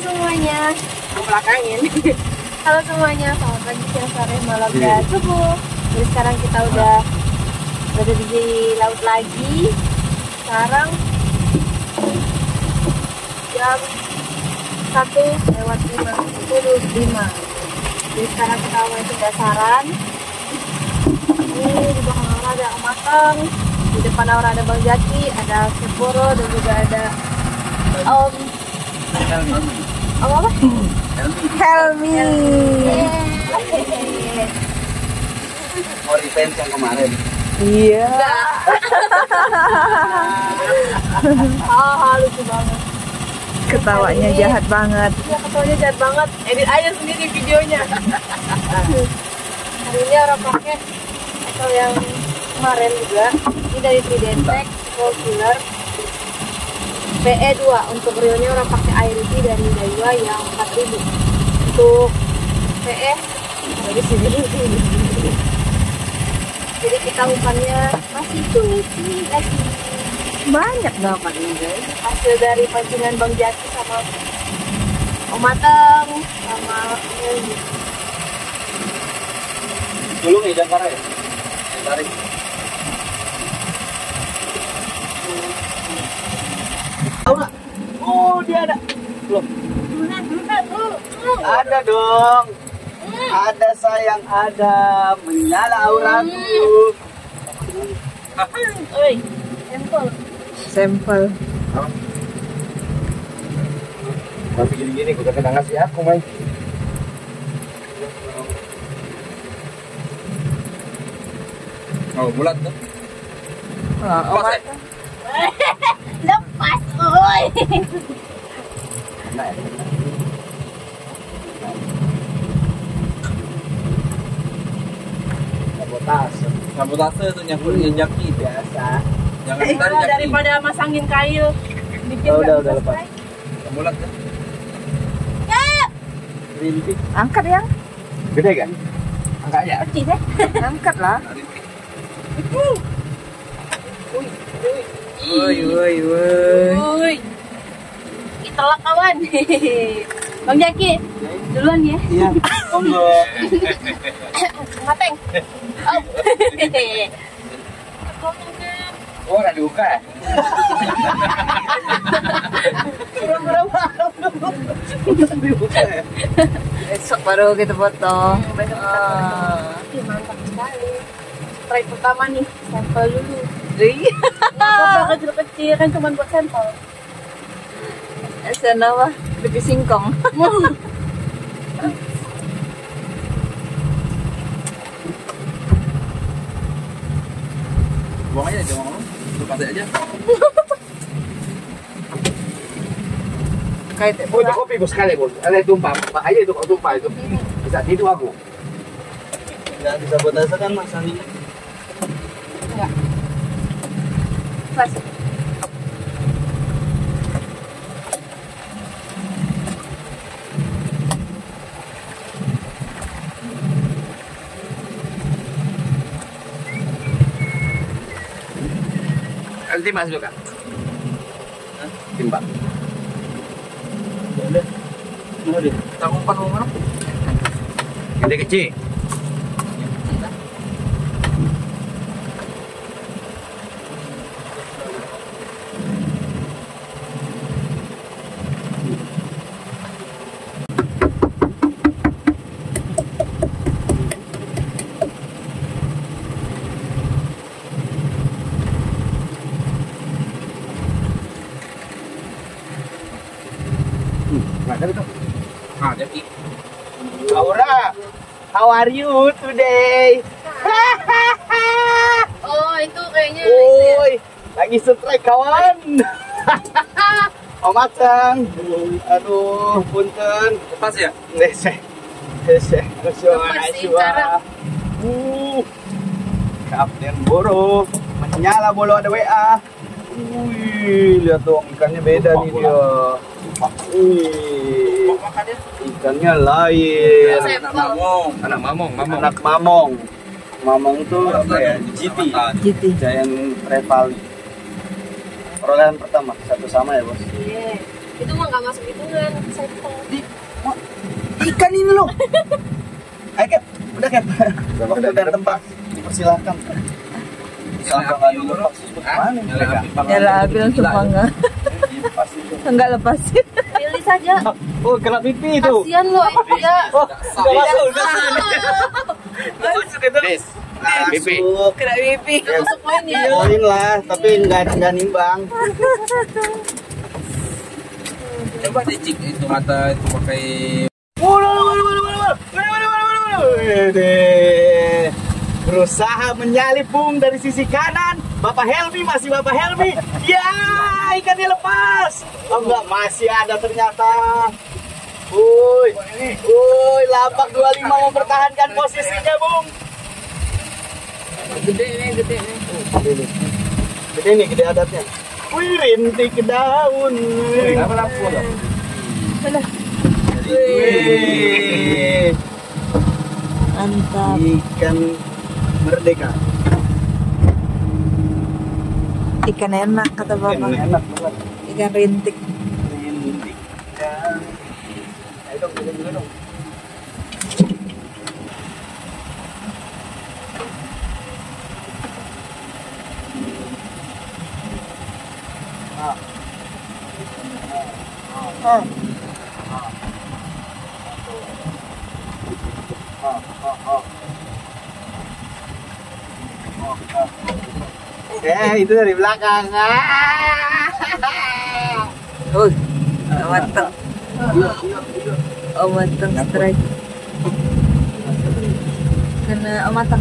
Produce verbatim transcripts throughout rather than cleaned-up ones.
semuanya. Belakangin. Halo semuanya, selamat pagi, siang, sore, malam, dan subuh. Jadi sekarang kita udah berada di laut lagi. Sekarang jam satu lewat lima puluh lima. Jadi sekarang kita mau ke dasaran. Ini di belakang Aura ada Om Mateng, di depan Aura ada Bang Jaki, ada Seporo, dan juga ada Om Om apa? Helmi. Mau revenge yang kemarin. Iya. Ah, lucu banget. Ketawanya jahat banget. Iya, ketawanya jahat banget. Edit aja sendiri videonya. Hari ini orang pakai atau yang kemarin juga. Ini dari Tridentech Gold Killer P E dua. Untuk realnya orang pakai I R T dari Daiwa yang empat ribu. Untuk P E dari sini. Jadi kita umpannya masih cuci lagi. Banyak dapat ini guys. Hasil dari pancingan Bang Jaki sama Om Mateng sama ini. Dulu nih jangan parah ya. Tarik. Oh, dia ada. Belum. Ada dong. Ada sayang, ada menyala auraku. Oi, sampel. Sampel. Tapi gini-gini gue kena ngasih aku, Mai. Oh, bulat tuh. Oh, Lepas ya? Lepas, oi. Nah, ya. Sabotase. Sabotase tuh nyangkutnya Jaki biasa. Jangan Eh, ditarik Jaki. daripada masangin kayu, bikin Oh, udah, nggak udah bisa lepas. strike. Bulat tuh. Ya, Rintik. Angkat yang. Gede kan? Angkat ya? kecil deh. Angkat lah. Woi, Woi woi woi. woi. Itelak kawan. Bang Jaki, duluan ya. Iya. Monggo. Mateng. Oh. Oh, udah dibuka ya? Pura-pura malam. Udah dibuka ya? Besok baru kita potong. Besok kita Ah. Ih, mantap sekali. Strike pertama nih, sampel dulu. Iya. Nggak apa-apa kecil-kecil, kan cuma buat sampel. Sana wah, lebih singkong. Buang aja, jangan ngomong. Lepas aja. Kayak Oh, itu kopi bos sekali bos. Ada tumpah, pak aja itu kok tumpah itu. Bisa tidur aku. Nggak bisa buat rasa kan mas Andi. Enggak. Pas. Nanti mas juga. Timbang. Udah. Mana deh? Tak umpan mau mana? Gede kecil. Nah, itu. Ah, Jaki. Aura, how are you today? Oh, itu kayaknya itu ya. Oi, lagi strike kawan. Om Mateng. Aduh, punten. Lepas ya? Dese. Dese. Lepas sih sekarang. Uh. Kapten Boro. Menyala bolo ada W A. Wih, lihat dong ikannya beda nih dia. Wih, ikannya lain. Anak mamong. Anak mamong, mamong. Anak mamong. Mamong tuh apa ya? G T. G T. Giant Trevally. Perolehan pertama satu sama ya bos. Iya. Itu mah nggak masuk hitungan sampel. ini lo. Ayo Cap, udah Cap. Udah dari tempat. Dipersilakan. Sampai nggak dilepas, mana? Nyala api langsung enggak. Enggak lepasin. Pilih saja. Oh, kena pipi itu. Kasihan lo ya. Oh, udah masuk, udah masuk itu. Des. Pipi. Kena pipi. Masuk poin ya. Poin lah, tapi nggak nggak nimbang. Coba dicik itu mata itu pakai. Berusaha menyalip Bung dari sisi kanan. Bapak Helmi, masih Bapak Helmi. Ya, ikannya lepas. Oh enggak, masih ada ternyata. Wuih, wuih, lapak dua puluh lima mempertahankan posisinya, Bung. Gede nih, gede nih. Gede nih, gede nih, gede adatnya. Wih, rintik daun. Apa lampu ya? Wih, Mantap. ikan merdeka. Ikan enak kata Ikan bapak. enak banget. Ikan rintik. Rintik daun. Ayo dong, pegang dulu dong. Ah. Ah. Ah. Ah, ah, ah. Eh, itu dari belakang. Ah. Oh, matang. Oh, matang strike. Kena oh, matang.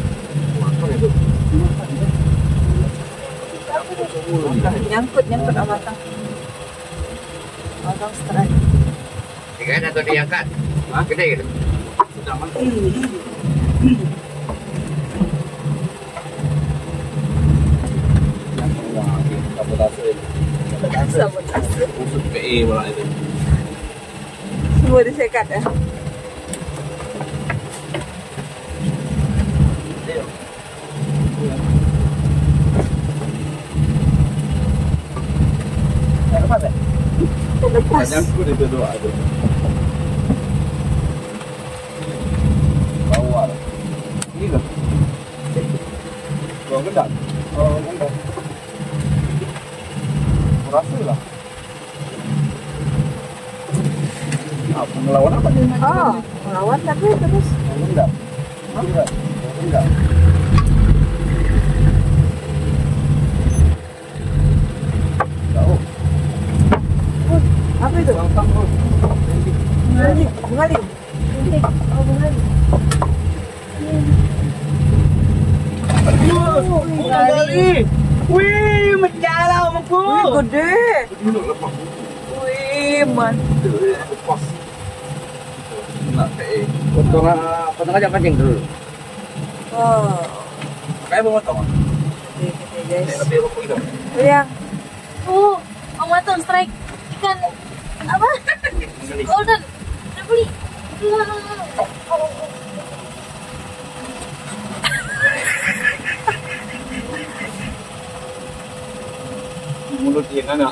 Nyangkut, nyangkut oh, matang. Matang strike. Ikan atau diangkat? Gede gitu. Sabotase. Usut P E malah itu. Semua disekat ya. Lepas. Nyangkut itu doa itu. Bawal. Ini loh. Bawang gendang. Bawang gendang. Berhasil lah. Apa melawan apa dia? Oh, melawan tapi terus. Bawang gendang. Iya, bawang gendang. Tahu. Apa itu? Gampang bro. Bungaling, bungaling. Oh, bungaling. Bungali. Wih, menyala omongku. Wih, gede. Wih, mantul. Lepas. Nah, P E. Potong potong aja pancing dulu. Oh, Kayak mau potong. gede, gede guys. Tapi aku itu. Yang Oh, Om Matang strike ikan apa? Golden. Udah beli. Mulut yang anak.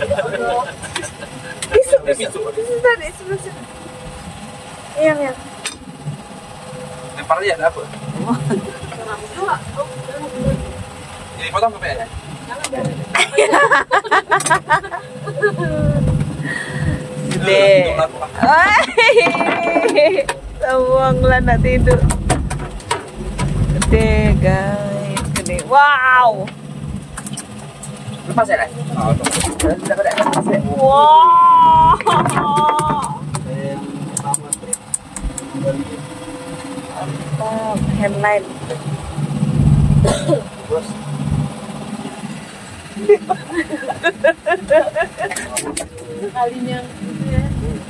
Isu, isu, isu tadi, sebelah sini. Yang, yang. Lempar aja ada apa? Jadi potong ke P E. Gede. Sawang lah nak tidur. Gede guys, gede. Wow. Lepas ya, oh, sudah ada. Wow. Mantap, handline. Kalinya gitu ya.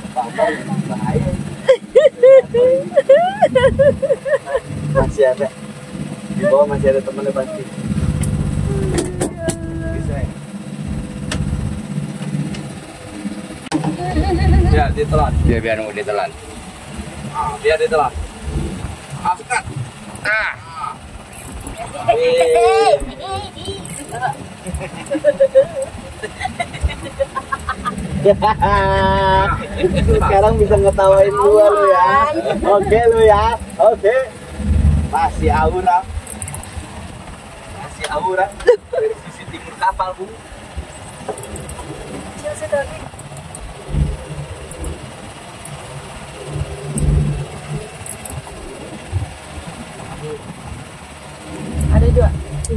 Masih ada. Di bawah masih ada temannya pasti. Bisa ya? Ya, ditelan. Biar biar mau ditelan. Ah, biar ditelan. Ah, sekat. Ah. Sekarang bisa ngetawain gua lu ya. Oke lu ya. Oke. Masih aura. Masih aura dari sisi timur kapal, Bu. Selesai tadi. Ada dua.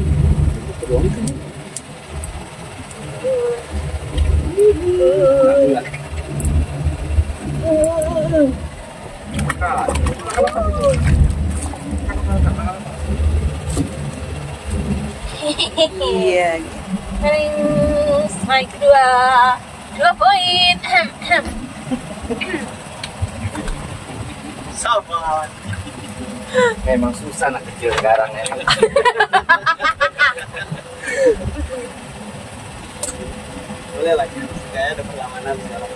Iya. Kering strike kedua. Dua poin. Sabar. Memang susah anak kecil sekarang ya. Boleh lah, kayak ada perlawanan sekarang.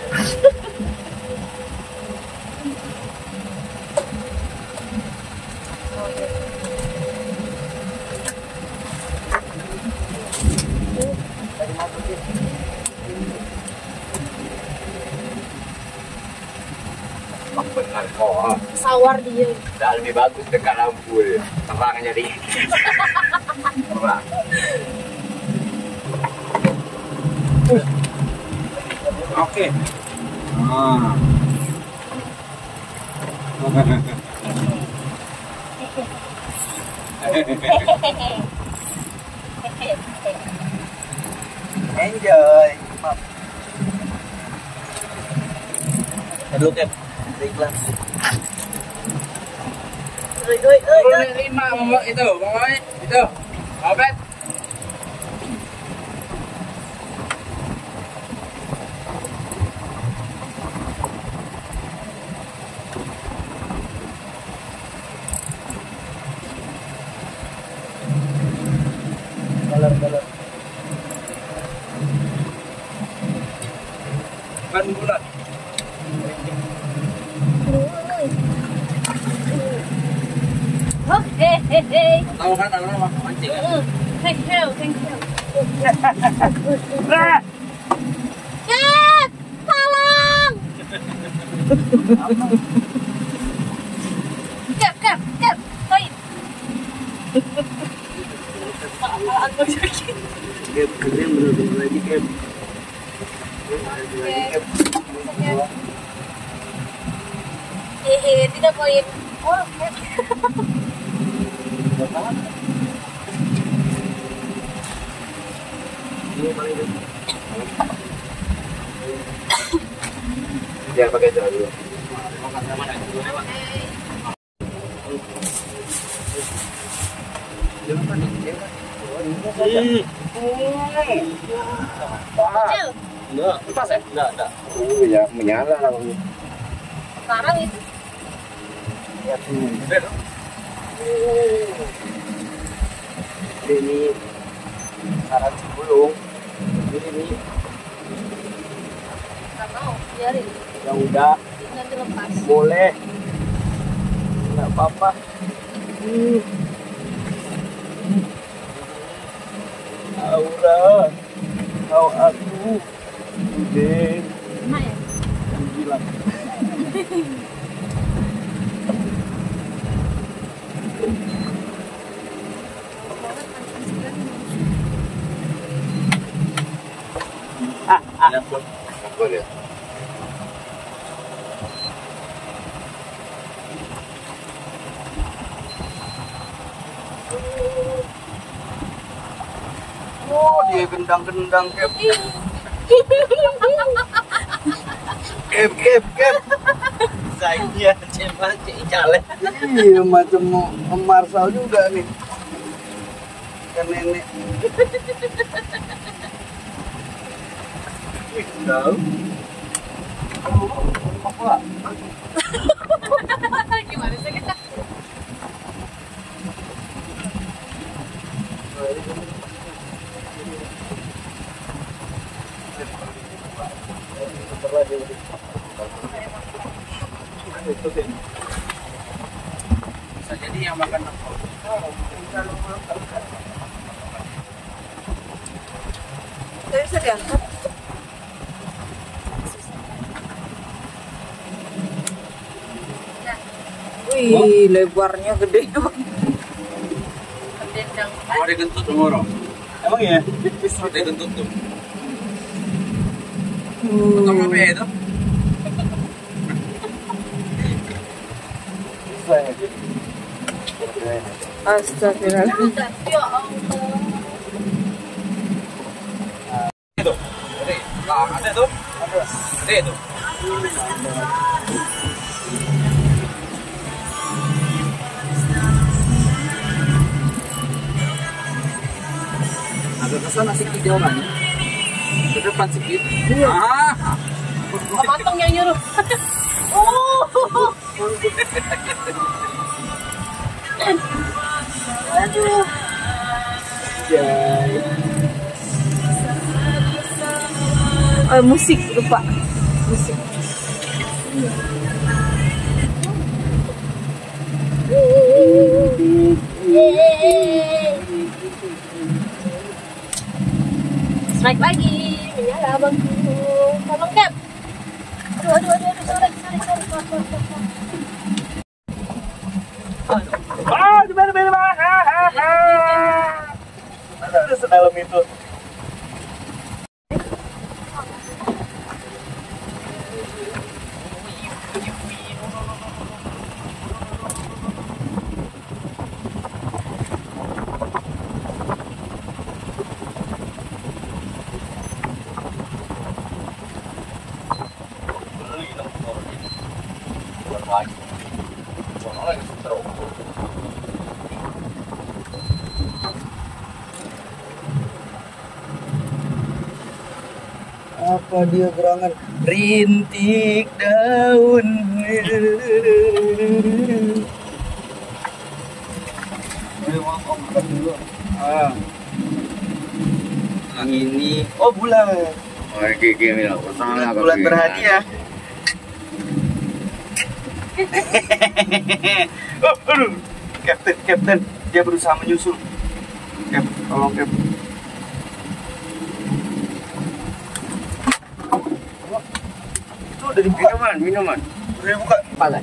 Oh, benar kok. Sawar dia. Udah lebih bagus dekat lampu ya. Terangnya dikit. Terang. Oke. Ah. Enjoy. Aduh, Cap. Iklan. Oi oi oi. Turun lima mama itu, mama itu. Obet. Kalar-kalar. Ban bulat. Oh, eh eh eh. Tahu kan orang mancing kan? Thank you, thank you. Cat, tolong. Cap, cap, cap. Poin. Cap, keren bener-bener lagi, Cap. Hehe, tidak poin. Oh, cap. Jangan pakai jalan dulu. Kecil. Enggak, Lepas ya? enggak, enggak. Oh ya, menyala lah. Sekarang itu. Ya tuh. Ini saran Cibulung. Ini nih Nggak mau, biarin. yang udah Nanti lepas. boleh. Enggak apa-apa. Hmm. Aura, kau aku udah Enak ya? gila. Ya, boleh. Oh, dia gendang-gendang, Cap. Cap, Cap, Cap. Saya cuma cale. Iya, macam Marsal juga nih. Kan nenek. Ih, tahu. Apa? Gimana sih kita? Bisa jadi yang makan apa? Tidak bisa diangkat. Wih, lebarnya gede banget. Tendang. Oh, dia kentut tuh orang. Emang ya? Dia kentut tuh. Hmm. Potong apa ya itu? Astagfirullah. Ya Allah. Itu. Ada. Nah, ada tuh. Ada itu. Agak kesana sedikit jawabannya. Ke depan sedikit. Ah. Potong yang nyuruh. Oh. Aduh. Oh, musik lupa. Musik. Strike lagi, menyala bangku. Tolong Cap. Aduh, aduh, aduh, aduh, sorry, sorry, sorry, sorry, sorry, sorry. Ah, di mana mana mana? Ada sedalam itu. Apa dia gerangan rintik daun. Ah. Ini oh bulan. Oh, oke, oke, mila. Pertama aku. Bulan berhadiah. Oh, aduh. Kapten, Kapten, dia berusaha menyusul. Cap, tolong Cap. Itu udah dibuka. Minuman, minuman. Udah dibuka. Pala.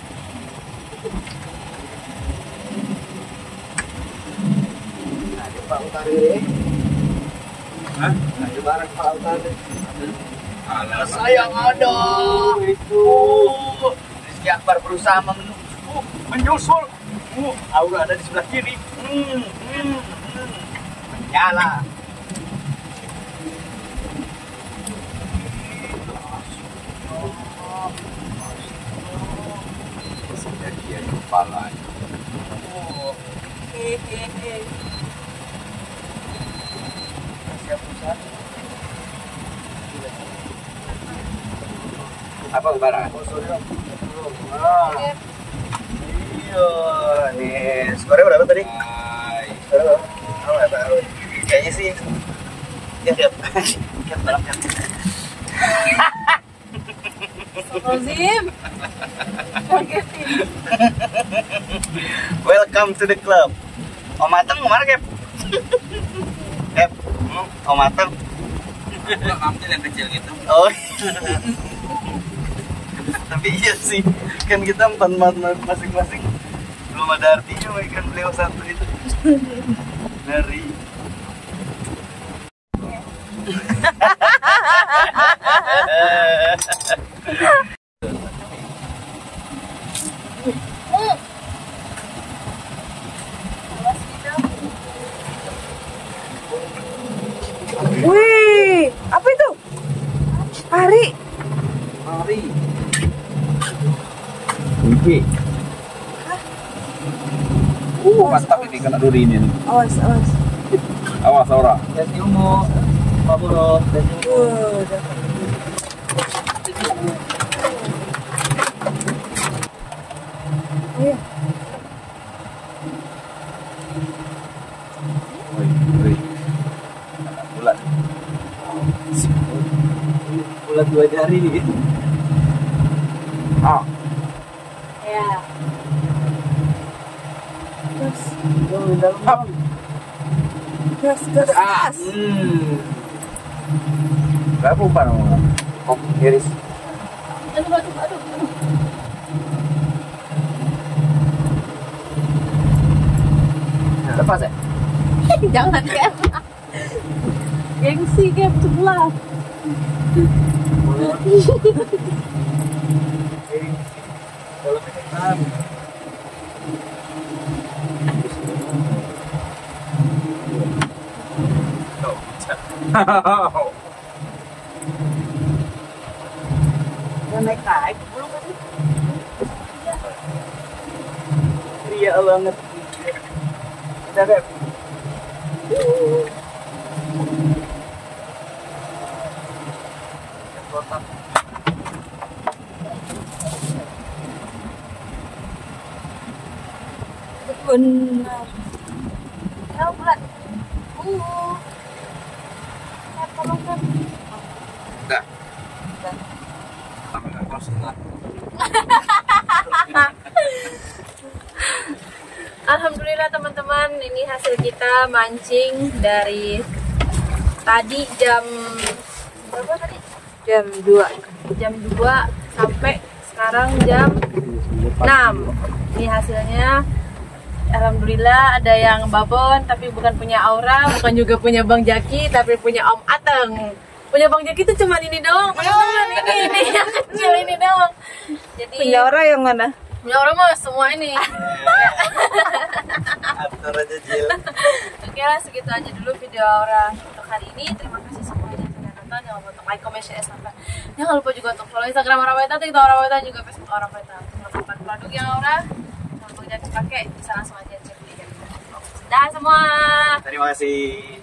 Ada Pak Utari. Hah? Ada barang Pak Utari. Alah, Sayang ada itu. Rizky Akbar berusaha men- uh, menyusul. Uh, Aura ada di sebelah kiri. Hmm, hmm, hmm. Menyala. dia kepala. Oh, hehehe. Siap usaha. Apa barang? Oh, sorry Om. Ah. Iya, nih. Skornya berapa tadi? Hai. Halo. Halo, ya, Pak. Kayaknya sih. Ya, siap. Siap, tolong, siap. Rozim. Welcome to the club. Om Ateng kemana, Kep? Kep, hmm, Om Ateng. Aku ambil yang kecil gitu. Oh. Tapi iya sih, kan kita empat-empat masing-masing belum ada artinya, kan beliau satu itu. Dari Wih, apa itu? Pari. Mari. Ini. Uh, mantap ini kena duri ini. Awas, awas. Awas Aura. dan ilmu Pak Bro dan ilmu. Uh, dapat. Oh, iya. Woi, woi. Bulat. Bulat dua jari nih. Ah, Ya. Gas, Oh, dalam. Up. gas, gas, Ah. gas. Hmm. berapa umpan kamu? Oh, iris. Aduh, aduh, aduh. nafas ya? Jangan kan. Gengsi game sebelah. Yang naik naik belum kan? Ria banget. Udah Beb. Benar. Ya bulan. Uh. Ya, tolong kan. Udah. Sampai nggak closing lah. Alhamdulillah teman-teman, ini hasil kita mancing dari tadi jam berapa tadi? Jam dua. Jam dua sampai sekarang jam enam. Ini hasilnya. Alhamdulillah ada yang babon tapi bukan punya Aura, bukan juga punya Bang Jaki tapi punya Om Ateng. Punya Bang Jaki itu cuma ini doang, teman-teman. Ini ini yang kecil ini doang. Jadi Punya orang yang mana? punya Aura mah semua ini. Atur aja Jil. Oke lah, segitu aja dulu video Aura untuk hari ini. Terima kasih semuanya yang sudah nonton. Jangan lupa untuk like, comment, share, sampai. Jangan lupa juga untuk follow Instagram Aura Weta, TikTok Aura Weta, juga Facebook Aura Weta. Melakukan produk yang Aura kalau Bang Jaki pakai bisa langsung aja cek di. Dah semua. Terima kasih.